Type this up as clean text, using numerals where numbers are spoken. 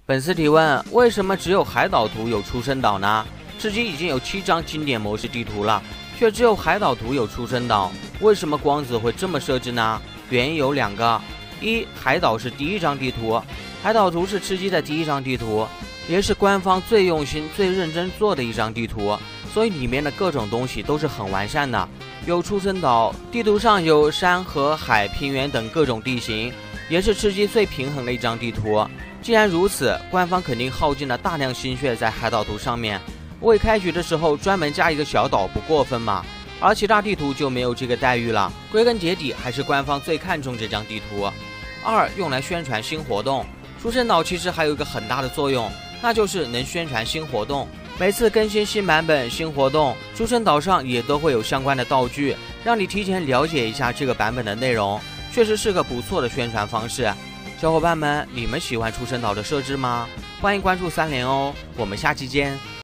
本次提问：为什么只有海岛图有出生岛呢？吃鸡已经有7张经典模式地图了，却只有海岛图有出生岛，为什么光子会这么设置呢？原因有2个：一，海岛是第1张地图，海岛图是吃鸡的第1张地图，也是官方最用心、最认真做的一张地图，所以里面的各种东西都是很完善的。有出生岛，地图上有山河海、平原等各种地形，也是吃鸡最平衡的一张地图。既然如此，官方肯定耗尽了大量心血在海岛图上面。未开局的时候专门加一个小岛不过分嘛？而其他地图就没有这个待遇了。归根结底，还是官方最看重这张地图。2，用来宣传新活动。出生岛其实还有一个很大的作用，那就是能宣传新活动。每次更新新版本、新活动，出生岛上也都会有相关的道具，让你提前了解一下这个版本的内容，确实是个不错的宣传方式。小伙伴们，你们喜欢出生岛的设置吗？欢迎关注3连哦，我们下期见。